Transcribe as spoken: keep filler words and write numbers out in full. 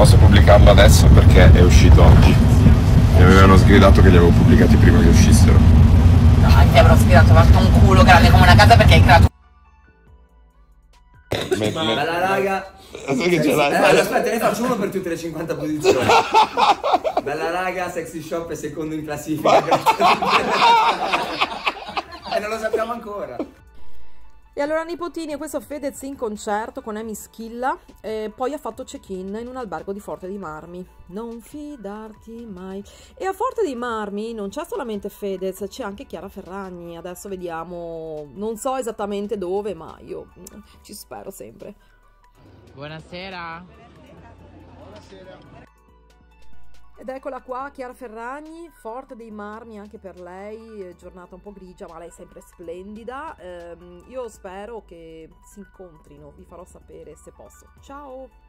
posso pubblicarlo adesso perché è uscito oggi. Mi avevano sgridato che li avevo pubblicati prima che uscissero. Dai, ti avrò sgridato, fatto un culo grande come una casa perché hai creato. Me, me... Bella raga. Sai che ce l'hai? Eh, aspetta, ne faccio uno per tutte le cinquanta posizioni. Bella raga, Sexy Shop è secondo in classifica. E non lo sappiamo ancora. E allora nipotini, questo Fedez in concerto con Amy Schilla, e poi ha fatto check-in in un albergo di Forte dei Marmi. Non fidarti mai. E a Forte dei Marmi non c'è solamente Fedez, c'è anche Chiara Ferragni. Adesso vediamo, non so esattamente dove, ma io ci spero sempre. Buonasera. Buonasera. Ed eccola qua, Chiara Ferragni, Forte dei Marmi anche per lei, giornata un po' grigia, ma lei è sempre splendida. Ehm, io spero che si incontrino, vi farò sapere se posso. Ciao!